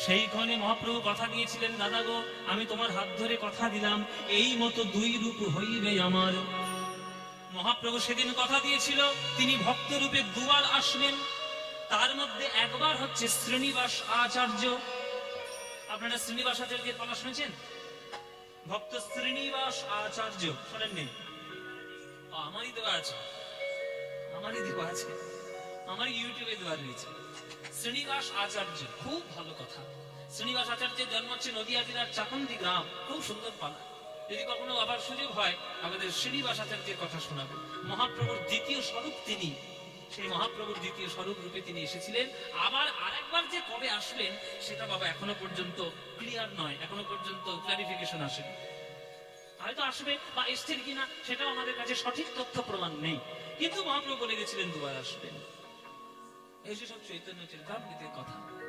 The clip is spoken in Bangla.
সেইখানে মহাপ্রভু কথা দিয়েছিলেন, দাদা গো আমি তোমার হাত ধরে কথা দিলাম এই মতো দুই রূপ হইবে আমার। মহাপ্রভু সেদিন কথা দিয়েছিল তিনি ভক্ত রূপে দুবার আসবেন। তার মধ্যে একবার হচ্ছে শ্রীনিবাস আচার্য। আপনারা শ্রীনিবাস আচার্যের কথা শুনেছেন? ভক্ত শ্রীনিবাস আচার্য শোনেননি? আমারই দেওয়া আছে, আমার ইউটিউবে দেওয়া রয়েছে। শ্রীনিবাস আচার্য খুব ভালো কথা। শ্রীনিবাস আচার্যের জন্ম হচ্ছে নদিয়া জেলার চাকন্দি গ্রাম, খুব সুন্দর পালা। যদি কখনো আবার সুযোগ হয় আমাদের শ্রীনিবাস আচার্যের কথা শোনাবো। মহাপ্রভুর দ্বিতীয় স্বরূপ তিনি, সেই মহাপ্রভুর দ্বিতীয় স্বরূপ রূপে তিনি এসেছিলেন। আবার আরেকবার যে কবে আসবেন সেটা বাবা এখনো পর্যন্ত ক্লিয়ার নয়, এখনো পর্যন্ত ক্লারিফিকেশন আসেনি। হয়তো আসবে বা এসছেন কিনা সেটাও আমাদের কাছে সঠিক তথ্য প্রমাণ নেই, কিন্তু মহাপ্রভু বলে গেছিলেন দুবার আসবেন। এই যে সব চৈতন্য চরিতামৃতের কথা।